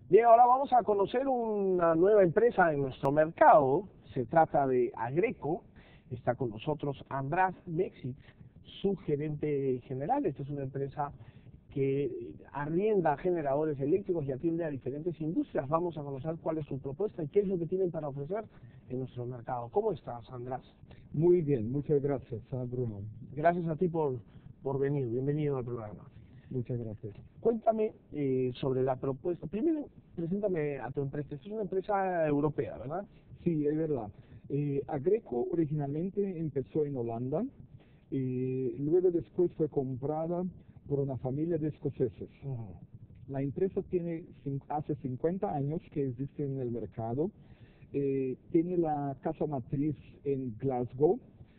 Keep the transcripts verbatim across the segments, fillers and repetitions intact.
Bien, ahora vamos a conocer una nueva empresa en nuestro mercado. Se trata de Agreco. Está con nosotros András Mexic, su gerente general. Esta es una empresa que arrienda generadores eléctricos y atiende a diferentes industrias. Vamos a conocer cuál es su propuesta y qué es lo que tienen para ofrecer en nuestro mercado. ¿Cómo estás, András? Muy bien, muchas gracias, ah, Bruno. Gracias a ti por, por venir. Bienvenido al programa. Muchas gracias. Cuéntame eh, sobre la propuesta. Primero, preséntame a tu empresa. Es una empresa europea, ¿verdad? Sí, es verdad. Eh, Agreco originalmente empezó en Holanda y luego después fue comprada por una familia de escoceses. Uh-huh. La empresa tiene hace cincuenta años que existe en el mercado. Eh, tiene la casa matriz en Glasgow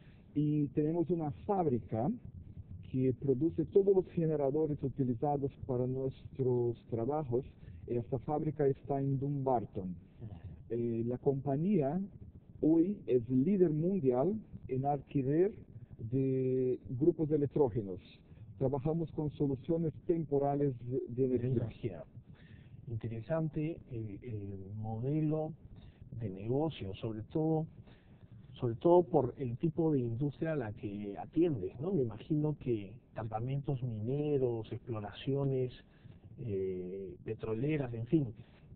y tenemos una fábrica que produce todos los generadores utilizados para nuestros trabajos. Esta fábrica está en Dumbarton. Eh, la compañía hoy es líder mundial en alquiler de grupos de electrógenos. Trabajamos con soluciones temporales de, de energía. energía. Interesante el, el modelo de negocio, sobre todo sobre todo por el tipo de industria a la que atiende, ¿no? Me imagino que campamentos mineros, exploraciones eh, petroleras, en fin,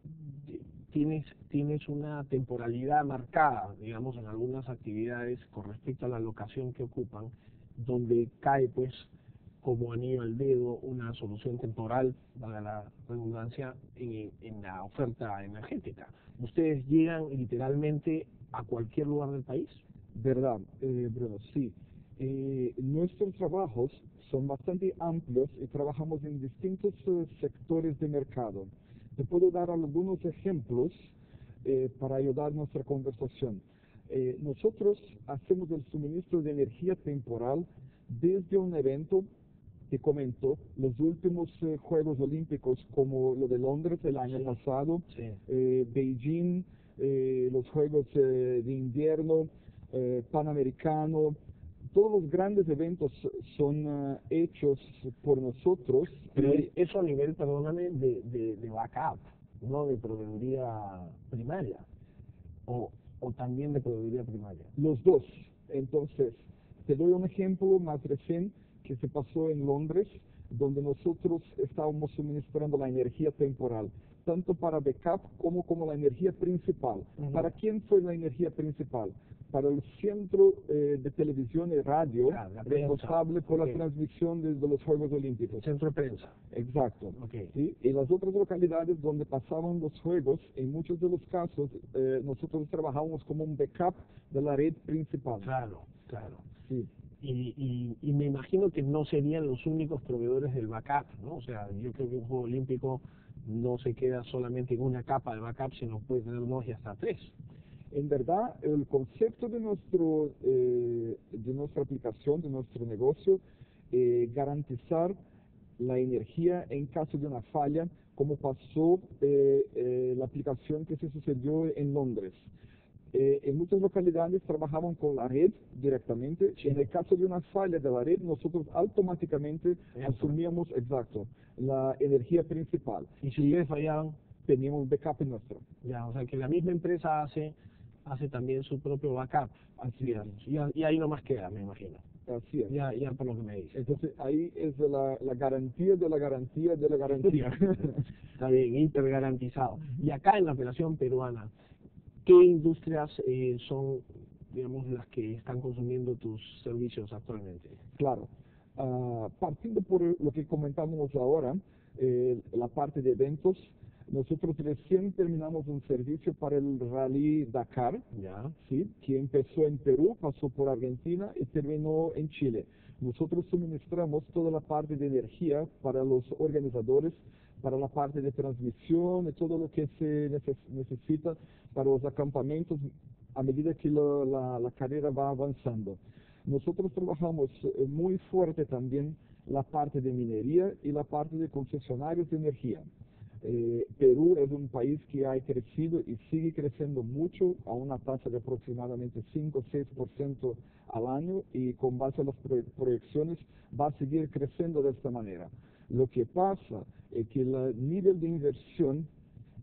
tienes, tienes una temporalidad marcada, digamos, en algunas actividades con respecto a la locación que ocupan, donde cae, pues, como anillo al dedo, una solución temporal, para la redundancia, en, en la oferta energética. Ustedes llegan literalmente a cualquier lugar del país. Verdad, eh, Bruno, sí. Eh, nuestros trabajos son bastante amplios y trabajamos en distintos eh, sectores de mercado. Te puedo dar algunos ejemplos eh, para ayudar nuestra conversación. Eh, nosotros hacemos el suministro de energía temporal desde un evento que comento, los últimos eh, Juegos Olímpicos, como lo de Londres el año Sí. pasado, Sí. eh, Beijing, eh, los Juegos eh, de Invierno, eh, Panamericano, todos los grandes eventos son uh, hechos por nosotros. Pero y eso a nivel, perdóname, de, de, de backup, no de proveeduría primaria, o, o también de proveeduría primaria. Los dos. Entonces, te doy un ejemplo más reciente que se pasó en Londres, donde nosotros estábamos suministrando la energía temporal, tanto para backup como como la energía principal. Uh-huh. ¿Para quién fue la energía principal? Para el centro eh, de televisión y radio, Ah, la responsable prensa. por Okay. la transmisión desde los Juegos Olímpicos. Centro de prensa. Exacto. Okay. ¿Sí? Y las otras localidades donde pasaban los juegos, en muchos de los casos, eh, nosotros trabajábamos como un backup de la red principal. Claro, claro. Sí. Y, y, y me imagino que no serían los únicos proveedores del backup, ¿no? O sea, yo creo que un Juego Olímpico no se queda solamente en una capa de backup, sino puede tener dos y hasta tres. En verdad, el concepto de, nuestro, eh, de nuestra aplicación, de nuestro negocio, eh, garantizar la energía en caso de una falla, como pasó eh, eh, la aplicación que se sucedió en Londres. Eh, en muchas localidades trabajaban con la red directamente. Sí. En el caso de una falla de la red, nosotros automáticamente Eso. asumíamos, exacto, la energía principal. Y si ustedes fallaban, teníamos backup en nuestro. ya, o sea que la misma empresa hace hace también su propio backup. Así digamos, es. y, a- y ahí nomás queda, me imagino. Así es. Ya, ya por lo que me dice. Entonces ahí es la, la garantía de la garantía de la garantía. Está bien, hipergarantizado. Y acá en la operación peruana, ¿qué industrias eh, son, digamos, las que están consumiendo tus servicios actualmente? Claro. Ah, partiendo por lo que comentamos ahora, eh, la parte de eventos, nosotros recién terminamos un servicio para el Rally Dakar, Ya. ¿sí? Que empezó en Perú, pasó por Argentina y terminó en Chile. Nosotros suministramos toda la parte de energía para los organizadores, para la parte de transmisión y todo lo que se neces necesita para los acampamentos a medida que la, la, la carrera va avanzando. Nosotros trabajamos eh, muy fuerte también la parte de minería y la parte de concesionarios de energía. Eh, Perú es un país que ha crecido y sigue creciendo mucho a una tasa de aproximadamente cinco o seis por ciento al año y con base a las proyecciones va a seguir creciendo de esta manera. Lo que pasa es que el nivel de inversión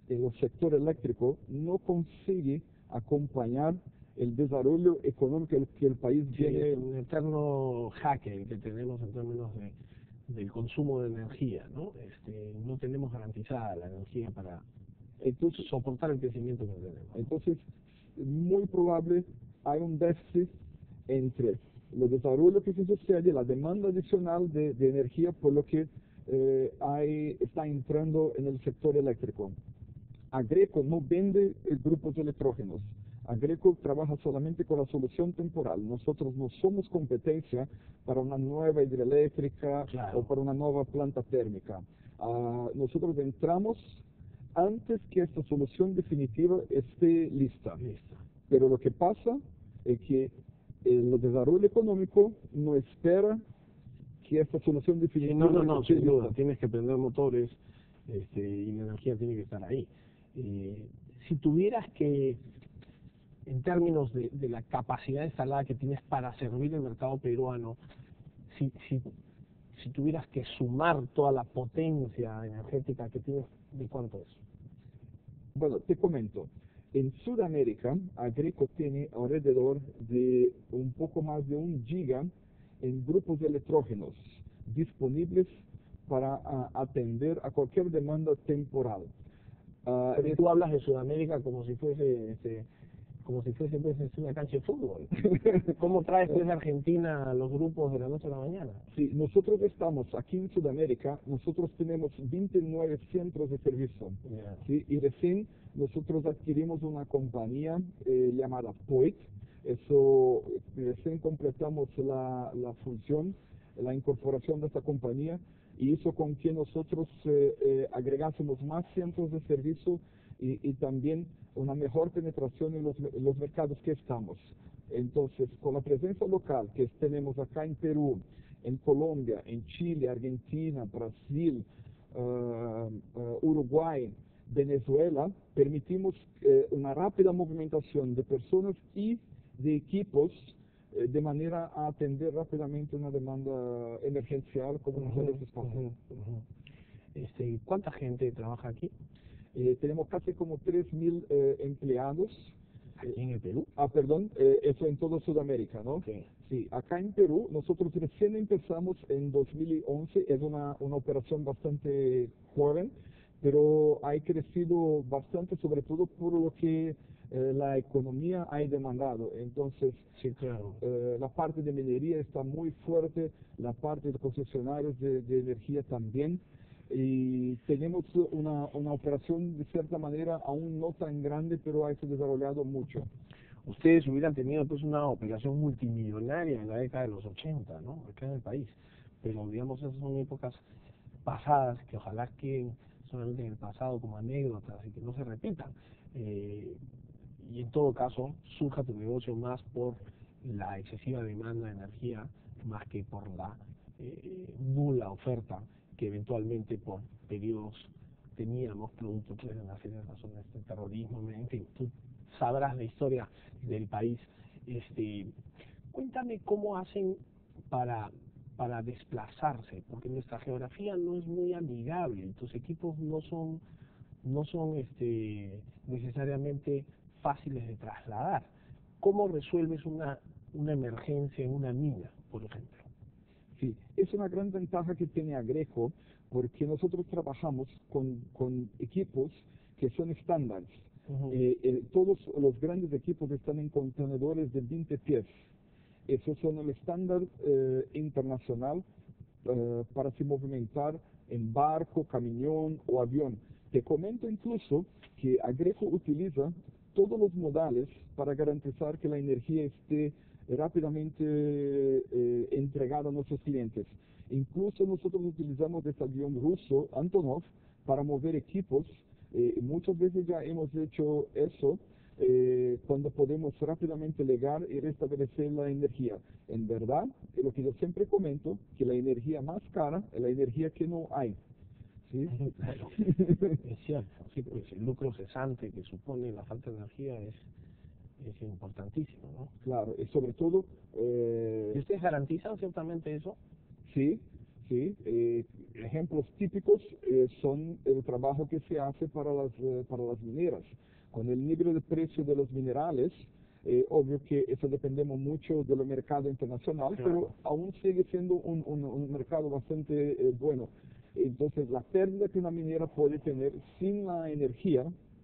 el sector eléctrico no consigue acompañar el desarrollo económico que el país Sí, tiene. es un eterno jaque que tenemos en términos de, del consumo de energía, ¿no? Este, no tenemos garantizada la energía para Entonces, soportar el crecimiento que tenemos. entonces, muy probable hay un déficit entre el desarrollo que se sucede, la demanda adicional de, de energía, por lo que eh, hay, está entrando en el sector eléctrico. Agreco no vende eh, grupos de electrógenos. Agreco trabaja solamente con la solución temporal. Nosotros no somos competencia para una nueva hidroeléctrica Claro. o para una nueva planta térmica. Ah, nosotros entramos antes que esta solución definitiva esté lista. Listo. Pero lo que pasa es que el desarrollo económico no espera que esta solución Sí, definitiva no, no, no, esté sin duda. lista. Tienes que prender motores este, y la energía tiene que estar ahí. Eh, si tuvieras que, en términos de, de la capacidad instalada que tienes para servir el mercado peruano, si, si, si tuvieras que sumar toda la potencia energética que tienes, ¿de cuánto es? Bueno, te comento. En Sudamérica, Agreco tiene alrededor de un poco más de un giga en grupos de electrógenos disponibles para ah, atender a cualquier demanda temporal. Ah, Pero es- tú hablas de Sudamérica como si fuese este, como si fuese pues, este, una cancha de fútbol. ¿Cómo traes desde Argentina los grupos de la noche a la mañana? Sí, nosotros estamos aquí en Sudamérica, nosotros tenemos veintinueve centros de servicio. Ya. Sí, y recién nosotros adquirimos una compañía eh, llamada Poit. Eso, eh, recién completamos la, la función, la incorporación de esta compañía, y hizo con que nosotros eh, eh, agregásemos más centros de servicio y, y también una mejor penetración en los, en los mercados que estamos. Entonces, con la presencia local que tenemos acá en Perú, en Colombia, en Chile, Argentina, Brasil, uh, uh, Uruguay, Venezuela, permitimos eh, una rápida movimentación de personas y de equipos eh, de manera a atender rápidamente una demanda emergencial como Ujú, muchas veces pasa. ujú, ujú. Este, ¿cuánta gente trabaja aquí? Eh, tenemos casi como tres mil eh, empleados. ¿Aquí en el Perú? Ah, perdón, eh, eso en toda Sudamérica, ¿no? Sí. Sí, acá en Perú, nosotros recién empezamos en dos mil once, es una, una operación bastante joven, pero ha crecido bastante, sobre todo por lo que eh, la economía ha demandado. Entonces, Sí, claro. eh, la parte de minería está muy fuerte, la parte de concesionarios de, de energía también, y tenemos una, una operación de cierta manera aún no tan grande, pero ha se desarrollado mucho. Ustedes hubieran tenido pues una operación multimillonaria en la década de los ochenta, ¿no? Acá en el país. Pero digamos, esas son épocas pasadas que ojalá queden solamente en el pasado como anécdotas y que no se repitan. Eh, y en todo caso, surja tu negocio más por la excesiva demanda de energía, más que por la eh, nula oferta que eventualmente por periodos teníamos producto pues, de una serie de razones de terrorismo, en fin, tú sabrás la historia del país. Este, cuéntame cómo hacen para para desplazarse, porque nuestra geografía no es muy amigable, tus equipos no son no son este necesariamente fáciles de trasladar. ¿Cómo resuelves una una emergencia en una mina, por ejemplo? Sí, es una gran ventaja que tiene Agreco porque nosotros trabajamos con, con equipos que son estándares. Ujú. Eh, eh, todos los grandes equipos están en contenedores de veinte pies. Esos son el estándar eh, internacional eh, para se movimentar en barco, camión o avión. Te comento incluso que Agreco utiliza todos los modales para garantizar que la energía esté rápidamente eh, entregada a nuestros clientes. Incluso nosotros utilizamos este avión ruso, Antonov, para mover equipos. Eh, muchas veces ya hemos hecho eso eh, cuando podemos rápidamente llegar y restablecer la energía. En verdad, es lo que yo siempre comento, que la energía más cara es la energía que no hay. ¿Sí? Claro, es cierto, sí, pues el lucro cesante que supone la falta de energía es, es importantísimo, ¿no? Claro, y sobre todo, eh, ¿Y ustedes garantizan ciertamente eso? sí, ¿sí? Eh, ejemplos típicos eh, son el trabajo que se hace para las, eh, para las mineras. Con el nivel de precio de los minerales, eh, obvio que eso dependemos mucho del mercado internacional, Claro. pero aún sigue siendo un, un, un mercado bastante eh, bueno. Entonces, la pérdida que una minera puede tener sin la energía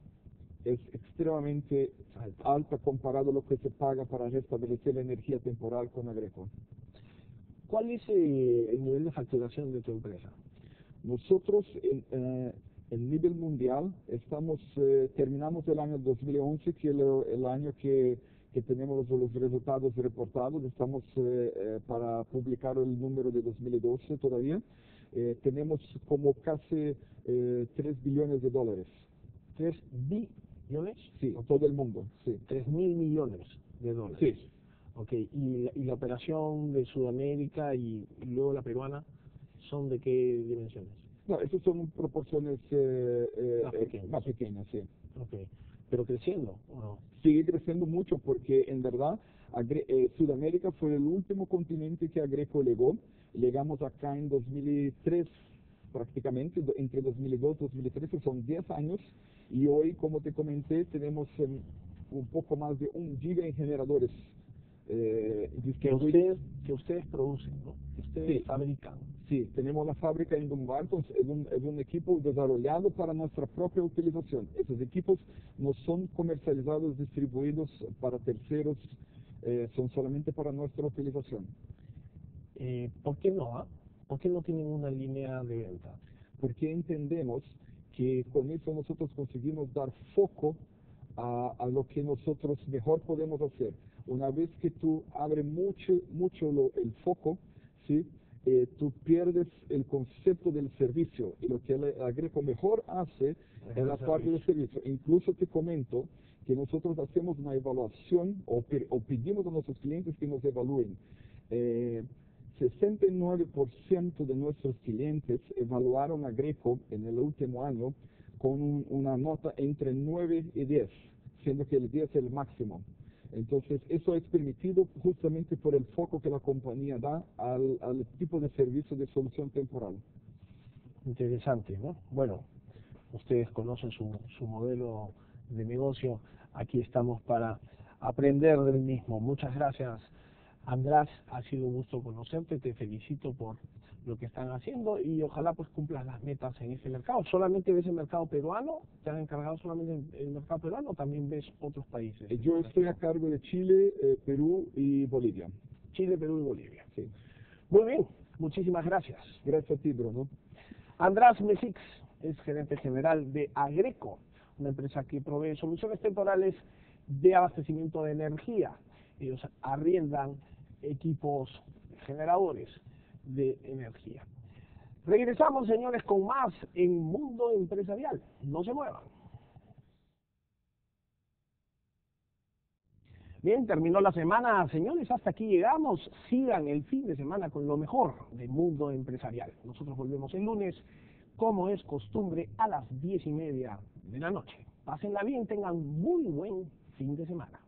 es extremadamente alta comparado a lo que se paga para restablecer la energía temporal con Agreco. ¿Cuál es eh, el nivel de facturación de tu empresa? Nosotros en eh, el nivel mundial estamos eh, terminamos el año dos mil once, que es el, el año que, que tenemos los, los resultados reportados. Estamos eh, eh, para publicar el número de dos mil doce todavía. Eh, tenemos como casi eh, tres billones de dólares. ¿Tres billones? Sí, todo el mundo, sí. Tres mil millones de dólares. Sí. Ok, ¿y, la- y la operación de Sudamérica y, y luego la peruana son de qué dimensiones? No, esas son proporciones eh, eh, Más eh, pequeñas. más pequeñas, sí. Ok, pero creciendo, ¿o no? Sigue creciendo mucho porque en verdad Agre- eh, Sudamérica fue el último continente que Agreco llegó. Llegamos acá en dos mil tres prácticamente, do- entre dos mil dos y dos mil trece son diez años, y hoy, como te comenté, tenemos em, un poco más de un giga en generadores eh, Que distribuidos. ustedes, que ustedes producen, ¿no? Que ustedes Sí. fabrican. Sí, tenemos la fábrica en Dumbar, entonces es un, es un equipo desarrollado para nuestra propia utilización. Esos equipos no son comercializados, distribuidos para terceros, eh, son solamente para nuestra utilización. Eh, ¿por qué no? ah? ¿Por qué no tienen una línea de venta? Porque entendemos que con eso nosotros conseguimos dar foco a, a lo que nosotros mejor podemos hacer. Una vez que tú abres mucho, mucho lo- el foco, ¿sí? Eh, tú pierdes el concepto del servicio, y lo que el Agreco mejor hace Es es la el parte del servicio. Incluso te comento que nosotros hacemos una evaluación o, pe- o pedimos a nuestros clientes que nos evalúen. Eh, sesenta y nueve por ciento de nuestros clientes evaluaron a Greco en el último año con un- una nota entre nueve y diez, siendo que el diez es el máximo. Entonces, eso es permitido justamente por el foco que la compañía da al, al tipo de servicio de solución temporal. Interesante, ¿no? Bueno, ustedes conocen su, su modelo de negocio. Aquí estamos para aprender del mismo. Muchas gracias, András. Ha sido un gusto conocerte. Te felicito por lo que están haciendo y ojalá pues cumplas las metas en ese mercado. ¿Solamente ves el mercado peruano? ¿Te han encargado solamente el, el mercado peruano o también ves otros países? Eh, Yo estoy a cargo de Chile, eh, Perú y Bolivia. Chile, Perú y Bolivia. Sí. Muy bien, muchísimas gracias. Gracias a ti, Bruno. András Mesix es gerente general de Agreco, una empresa que provee soluciones temporales de abastecimiento de energía. Ellos arriendan equipos generadores de energía. Regresamos, señores, con más en Mundo Empresarial. No se muevan. Bien, terminó la semana, señores, hasta aquí llegamos. Sigan el fin de semana con lo mejor de Mundo Empresarial. Nosotros volvemos el lunes, como es costumbre, a las diez y media de la noche. Pásenla bien, tengan muy buen fin de semana.